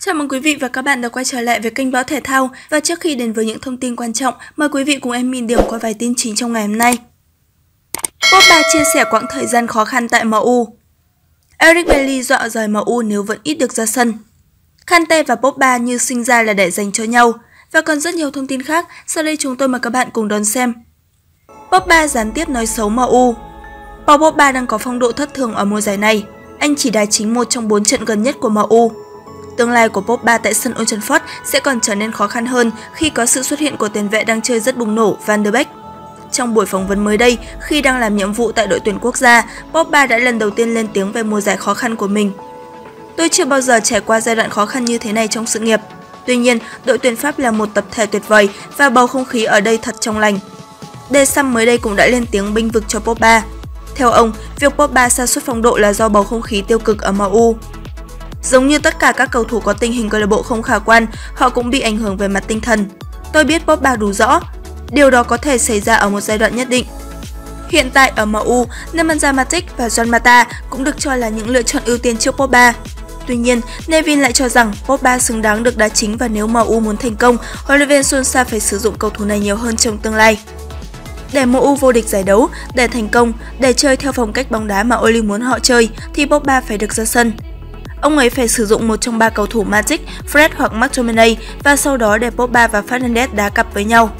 Chào mừng quý vị và các bạn đã quay trở lại với kênh Báo Thể Thao. Và trước khi đến với những thông tin quan trọng, mời quý vị cùng em Min điểm qua vài tin chính trong ngày hôm nay. Pogba chia sẻ quãng thời gian khó khăn tại MU. Eric Bailly dọa rời MU nếu vẫn ít được ra sân. Kante và Pogba như sinh ra là để dành cho nhau. Và còn rất nhiều thông tin khác, sau đây chúng tôi mời các bạn cùng đón xem. Pogba gián tiếp nói xấu MU. Paul Pogba đang có phong độ thất thường ở mùa giải này. Anh chỉ đá chính một trong 4 trận gần nhất của MU. Tương lai của Pogba tại sân Old Trafford sẽ còn trở nên khó khăn hơn khi có sự xuất hiện của tiền vệ đang chơi rất bùng nổ Van der Beek. Trong buổi phỏng vấn mới đây, khi đang làm nhiệm vụ tại đội tuyển quốc gia, Pogba đã lần đầu tiên lên tiếng về mùa giải khó khăn của mình. Tôi chưa bao giờ trải qua giai đoạn khó khăn như thế này trong sự nghiệp. Tuy nhiên, đội tuyển Pháp là một tập thể tuyệt vời và bầu không khí ở đây thật trong lành. Deschamps mới đây cũng đã lên tiếng bênh vực cho Pogba. Theo ông, việc Pogba sa sút phong độ là do bầu không khí tiêu cực ở MU. Giống như tất cả các cầu thủ có tình hình câu lạc bộ không khả quan, họ cũng bị ảnh hưởng về mặt tinh thần. Tôi biết Pogba đủ rõ, điều đó có thể xảy ra ở một giai đoạn nhất định. Hiện tại ở MU, Nemanja Matic và Juan Mata cũng được cho là những lựa chọn ưu tiên trước Pogba. Tuy nhiên, Nevin lại cho rằng Pogba xứng đáng được đá chính và nếu MU muốn thành công, huấn luyện viên Solskjaer phải sử dụng cầu thủ này nhiều hơn trong tương lai. Để MU vô địch giải đấu, để thành công, để chơi theo phong cách bóng đá mà Oli muốn họ chơi, thì Pogba phải được ra sân. Ông ấy phải sử dụng một trong 3 cầu thủ Matic, Fred hoặc McTominay và sau đó để Pogba và Fernandes đá cặp với nhau.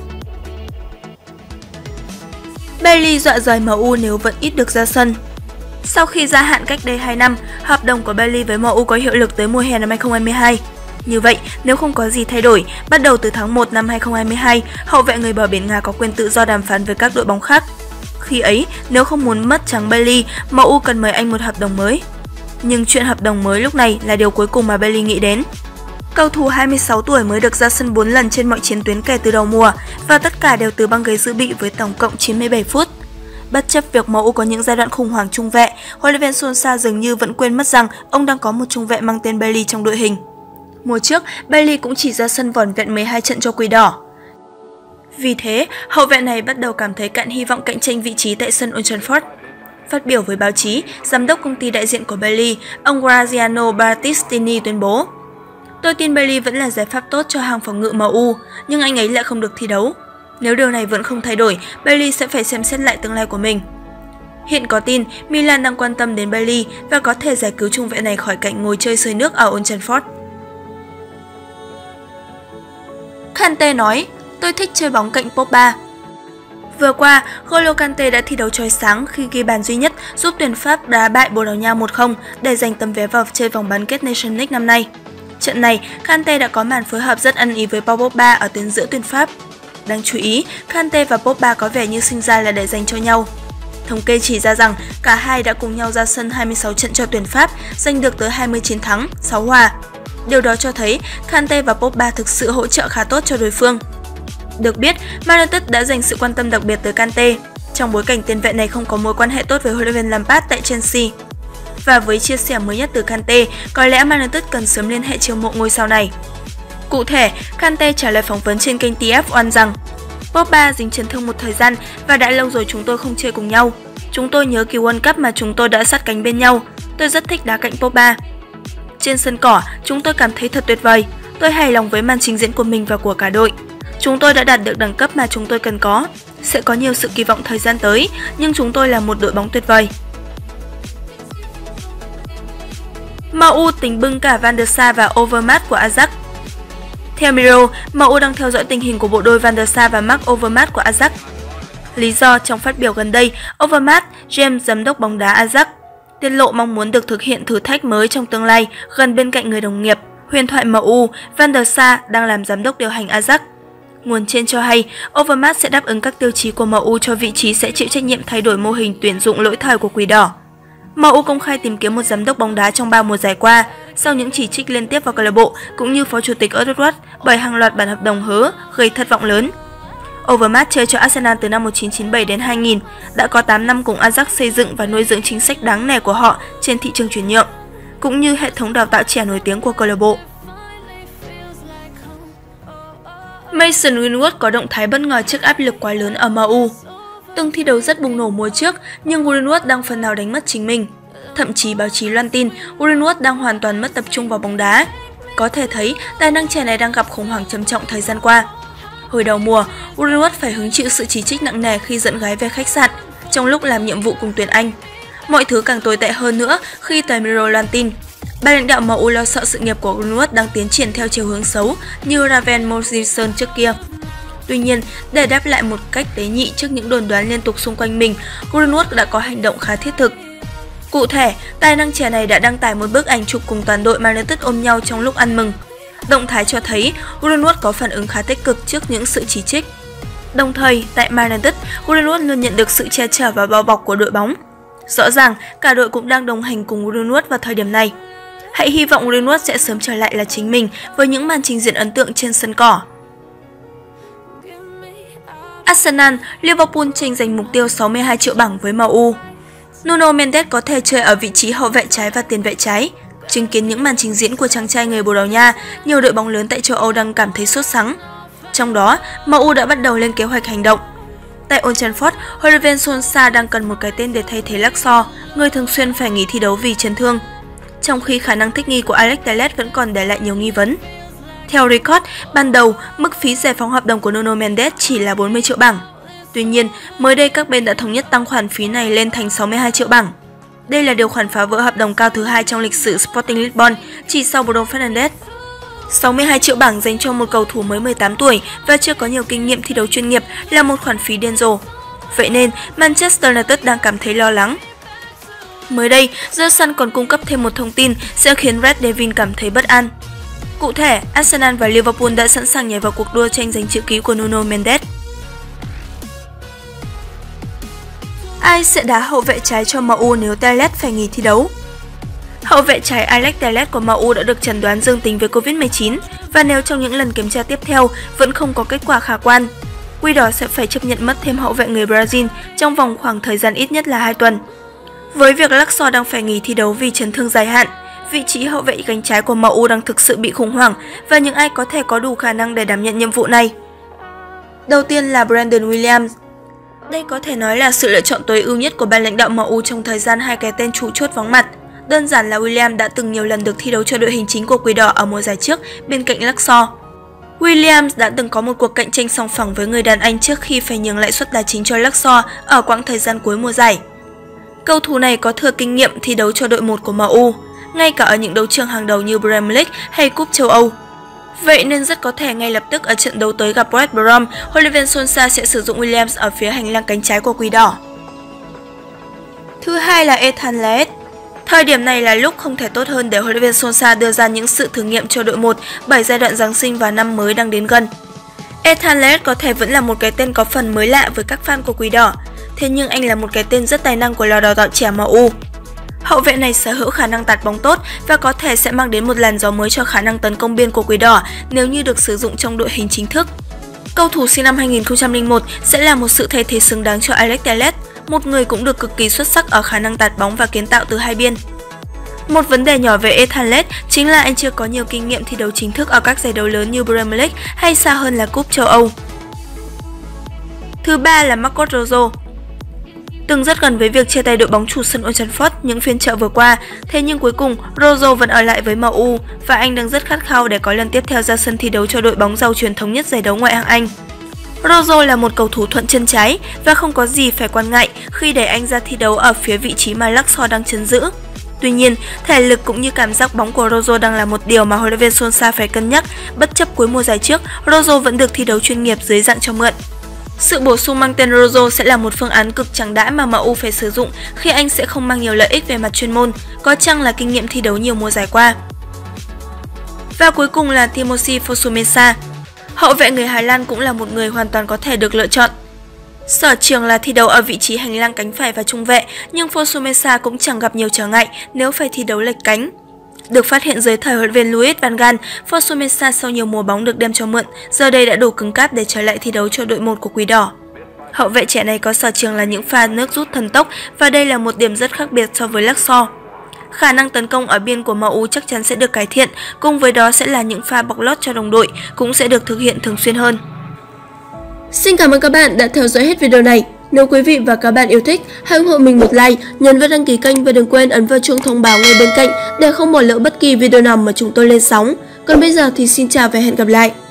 Bailly dọa rời MU nếu vẫn ít được ra sân. Sau khi gia hạn cách đây 2 năm, hợp đồng của Bailly với MU có hiệu lực tới mùa hè năm 2022. Như vậy, nếu không có gì thay đổi, bắt đầu từ tháng 1 năm 2022, hậu vệ người bờ biển Nga có quyền tự do đàm phán với các đội bóng khác. Khi ấy, nếu không muốn mất trắng Bailly, MU cần mời anh một hợp đồng mới. Nhưng chuyện hợp đồng mới lúc này là điều cuối cùng mà Bailly nghĩ đến. Cầu thủ 26 tuổi mới được ra sân 4 lần trên mọi chiến tuyến kể từ đầu mùa và tất cả đều từ băng ghế dự bị với tổng cộng 97 phút. Bất chấp việc MU có những giai đoạn khủng hoảng trung vệ, huấn luyện viên Solskjaer dường như vẫn quên mất rằng ông đang có một trung vệ mang tên Bailly trong đội hình. Mùa trước, Bailly cũng chỉ ra sân vỏn vẹn 12 trận cho Quỷ Đỏ. Vì thế, hậu vệ này bắt đầu cảm thấy cạn hy vọng cạnh tranh vị trí tại sân Old Trafford. Phát biểu với báo chí, giám đốc công ty đại diện của Bailly, ông Graziano Battistini tuyên bố: "Tôi tin Bailly vẫn là giải pháp tốt cho hàng phòng ngự MU, nhưng anh ấy lại không được thi đấu. Nếu điều này vẫn không thay đổi, Bailly sẽ phải xem xét lại tương lai của mình." Hiện có tin Milan đang quan tâm đến Bailly và có thể giải cứu trung vệ này khỏi cảnh ngồi chơi sơi nước ở Old Trafford. Kante nói: "Tôi thích chơi bóng cạnh Pogba." Vừa qua, N'Golo Kante đã thi đấu chói sáng khi ghi bàn duy nhất giúp tuyển Pháp đá bại Bồ Đào Nha 1-0 để giành tấm vé vào chơi vòng bán kết Nations League năm nay. Trận này, Kante đã có màn phối hợp rất ăn ý với Paul Pogba ở tuyến giữa tuyển Pháp. Đáng chú ý, Kante và Pogba có vẻ như sinh ra là để dành cho nhau. Thống kê chỉ ra rằng cả hai đã cùng nhau ra sân 26 trận cho tuyển Pháp, giành được tới 20 chiến thắng, 6 hòa. Điều đó cho thấy Kante và Pogba thực sự hỗ trợ khá tốt cho đối phương. Được biết, Man United đã dành sự quan tâm đặc biệt tới Kante, trong bối cảnh tiền vệ này không có mối quan hệ tốt với huấn luyện viên Lampard tại Chelsea. Và với chia sẻ mới nhất từ Kante, có lẽ Man United cần sớm liên hệ chiêu mộ ngôi sao này. Cụ thể, Kante trả lời phỏng vấn trên kênh TF1 rằng: "Pogba dính chấn thương một thời gian và đã lâu rồi chúng tôi không chơi cùng nhau. Chúng tôi nhớ kỳ World Cup mà chúng tôi đã sát cánh bên nhau. Tôi rất thích đá cạnh Pogba. Trên sân cỏ, chúng tôi cảm thấy thật tuyệt vời. Tôi hài lòng với màn trình diễn của mình và của cả đội. Chúng tôi đã đạt được đẳng cấp mà chúng tôi cần có. Sẽ có nhiều sự kỳ vọng thời gian tới, nhưng chúng tôi là một đội bóng tuyệt vời." MU tính bưng cả Van der Sar và Overmars của Ajax. Theo Mirror, MU đang theo dõi tình hình của bộ đôi Van der Sar và Marc Overmars của Ajax. Lý do trong phát biểu gần đây, Overmars, James giám đốc bóng đá Ajax, tiết lộ mong muốn được thực hiện thử thách mới trong tương lai gần bên cạnh người đồng nghiệp, huyền thoại MU, Van der Sar đang làm giám đốc điều hành Ajax. Nguồn trên cho hay, Overmars sẽ đáp ứng các tiêu chí của MU cho vị trí sẽ chịu trách nhiệm thay đổi mô hình tuyển dụng lỗi thời của Quỷ Đỏ. MU công khai tìm kiếm một giám đốc bóng đá trong 3 mùa giải qua, sau những chỉ trích liên tiếp vào câu lạc bộ cũng như phó chủ tịch Edward bởi hàng loạt bản hợp đồng hớ gây thất vọng lớn. Overmars chơi cho Arsenal từ năm 1997 đến 2000, đã có 8 năm cùng Ajax xây dựng và nuôi dưỡng chính sách đáng nể của họ trên thị trường chuyển nhượng, cũng như hệ thống đào tạo trẻ nổi tiếng của câu lạc bộ. Mason Greenwood có động thái bất ngờ trước áp lực quá lớn ở MU. Từng thi đấu rất bùng nổ mùa trước, nhưng Greenwood đang phần nào đánh mất chính mình. Thậm chí báo chí loan tin Greenwood đang hoàn toàn mất tập trung vào bóng đá. Có thể thấy, tài năng trẻ này đang gặp khủng hoảng trầm trọng thời gian qua. Hồi đầu mùa, Greenwood phải hứng chịu sự chỉ trích nặng nề khi dẫn gái về khách sạn trong lúc làm nhiệm vụ cùng tuyển Anh. Mọi thứ càng tồi tệ hơn nữa khi tờ Mirror loan tin ban lãnh đạo MU lo sợ sự nghiệp của Greenwood đang tiến triển theo chiều hướng xấu như Raven Morrison trước kia. Tuy nhiên, để đáp lại một cách tế nhị trước những đồn đoán liên tục xung quanh mình, Greenwood đã có hành động khá thiết thực. Cụ thể, tài năng trẻ này đã đăng tải một bức ảnh chụp cùng toàn đội Man United ôm nhau trong lúc ăn mừng. Động thái cho thấy Greenwood có phản ứng khá tích cực trước những sự chỉ trích. Đồng thời, tại Man United, Greenwood luôn nhận được sự che chở và bao bọc của đội bóng. Rõ ràng, cả đội cũng đang đồng hành cùng Greenwood vào thời điểm này. Hãy hy vọng Greenwood sẽ sớm trở lại là chính mình với những màn trình diễn ấn tượng trên sân cỏ. Arsenal, Liverpool tranh giành mục tiêu 62 triệu bảng với MU. Nuno Mendes có thể chơi ở vị trí hậu vệ trái và tiền vệ trái. Chứng kiến những màn trình diễn của chàng trai người Bồ Đào Nha, nhiều đội bóng lớn tại châu Âu đang cảm thấy sốt sắng. Trong đó, MU đã bắt đầu lên kế hoạch hành động. Tại Old Trafford, huấn luyện viên Solskjaer đang cần một cái tên để thay thế Laxalt, người thường xuyên phải nghỉ thi đấu vì chấn thương. Trong khi khả năng thích nghi của Alex Telles vẫn còn để lại nhiều nghi vấn. Theo record, ban đầu, mức phí giải phóng hợp đồng của Nuno Mendes chỉ là 40 triệu bảng. Tuy nhiên, mới đây các bên đã thống nhất tăng khoản phí này lên thành 62 triệu bảng. Đây là điều khoản phá vỡ hợp đồng cao thứ hai trong lịch sử Sporting Lisbon, chỉ sau Bruno Fernandes. 62 triệu bảng dành cho một cầu thủ mới 18 tuổi và chưa có nhiều kinh nghiệm thi đấu chuyên nghiệp là một khoản phí điên rồ. Vậy nên, Manchester United đang cảm thấy lo lắng. Mới đây, The Sun còn cung cấp thêm một thông tin sẽ khiến Red Devil cảm thấy bất an. Cụ thể, Arsenal và Liverpool đã sẵn sàng nhảy vào cuộc đua tranh giành chữ ký của Nuno Mendes. Ai sẽ đá hậu vệ trái cho MU nếu Telles phải nghỉ thi đấu? Hậu vệ trái Alex Telles của MU đã được chẩn đoán dương tính với Covid-19 và nếu trong những lần kiểm tra tiếp theo vẫn không có kết quả khả quan, Quỷ Đỏ sẽ phải chấp nhận mất thêm hậu vệ người Brazil trong vòng khoảng thời gian ít nhất là 2 tuần. Với việc Laxalt đang phải nghỉ thi đấu vì chấn thương dài hạn, vị trí hậu vệ cánh trái của MU đang thực sự bị khủng hoảng và những ai có thể có đủ khả năng để đảm nhận nhiệm vụ này. Đầu tiên là Brandon Williams. Đây có thể nói là sự lựa chọn tối ưu nhất của ban lãnh đạo MU trong thời gian hai cái tên chủ chốt vắng mặt. Đơn giản là Williams đã từng nhiều lần được thi đấu cho đội hình chính của Quỷ Đỏ ở mùa giải trước bên cạnh Laxalt. Williams đã từng có một cuộc cạnh tranh song phẳng với người đàn Anh trước khi phải nhường lại suất đá chính cho Laxalt ở quãng thời gian cuối mùa giải. Cầu thủ này có thừa kinh nghiệm thi đấu cho đội 1 của MU, ngay cả ở những đấu trường hàng đầu như Premier League hay Cúp châu Âu. Vậy nên rất có thể ngay lập tức ở trận đấu tới gặp West Brom, huấn luyện viên Solskjaer sẽ sử dụng Williams ở phía hành lang cánh trái của Quỷ Đỏ. Thứ hai là Ethan Laet. Thời điểm này là lúc không thể tốt hơn để huấn luyện viên Solskjaer đưa ra những sự thử nghiệm cho đội 1 bởi giai đoạn Giáng sinh và năm mới đang đến gần. Ethan Laet có thể vẫn là một cái tên có phần mới lạ với các fan của Quỷ Đỏ, thế nhưng anh là một cái tên rất tài năng của lò đào tạo trẻ MU. Hậu vệ này sở hữu khả năng tạt bóng tốt và có thể sẽ mang đến một làn gió mới cho khả năng tấn công biên của Quỷ Đỏ nếu như được sử dụng trong đội hình chính thức. Cầu thủ sinh năm 2001 sẽ là một sự thay thế xứng đáng cho Alex Telles, một người cũng được cực kỳ xuất sắc ở khả năng tạt bóng và kiến tạo từ hai biên. Một vấn đề nhỏ về Ethan Laet chính là anh chưa có nhiều kinh nghiệm thi đấu chính thức ở các giải đấu lớn như Premier League hay xa hơn là Cúp châu Âu. Thứ ba là Marcos Rojo. Từng rất gần với việc chia tay đội bóng chủ sân Old Trafford những phiên chợ vừa qua, thế nhưng cuối cùng Rojo vẫn ở lại với MU và anh đang rất khát khao để có lần tiếp theo ra sân thi đấu cho đội bóng giàu truyền thống nhất giải đấu ngoại hạng Anh. Rojo là một cầu thủ thuận chân trái và không có gì phải quan ngại khi để anh ra thi đấu ở phía vị trí mà Laxalt đang trấn giữ. Tuy nhiên, thể lực cũng như cảm giác bóng của Rojo đang là một điều mà huấn luyện viên Solskjaer phải cân nhắc, bất chấp cuối mùa giải trước, Rojo vẫn được thi đấu chuyên nghiệp dưới dạng cho mượn. Sự bổ sung mang tên Rojo sẽ là một phương án cực chẳng đã mà MU phải sử dụng khi anh sẽ không mang nhiều lợi ích về mặt chuyên môn, có chăng là kinh nghiệm thi đấu nhiều mùa giải qua. Và cuối cùng là Timothy Fosu-Mensah. Hậu vệ người Hà Lan cũng là một người hoàn toàn có thể được lựa chọn. Sở trường là thi đấu ở vị trí hành lang cánh phải và trung vệ, nhưng Fosu-Mensah cũng chẳng gặp nhiều trở ngại nếu phải thi đấu lệch cánh. Được phát hiện dưới thời huấn luyện viên Louis van Gaal, Fosu-Mensah sau nhiều mùa bóng được đem cho mượn, giờ đây đã đủ cứng cáp để trở lại thi đấu cho đội 1 của Quỷ Đỏ. Hậu vệ trẻ này có sở trường là những pha nước rút thần tốc và đây là một điểm rất khác biệt so với Laxalt. Khả năng tấn công ở biên của MU chắc chắn sẽ được cải thiện, cùng với đó sẽ là những pha bọc lót cho đồng đội cũng sẽ được thực hiện thường xuyên hơn. Xin cảm ơn các bạn đã theo dõi hết video này. Nếu quý vị và các bạn yêu thích, hãy ủng hộ mình một like, nhấn vào đăng ký kênh và đừng quên ấn vào chuông thông báo ngay bên cạnh để không bỏ lỡ bất kỳ video nào mà chúng tôi lên sóng. Còn bây giờ thì xin chào và hẹn gặp lại.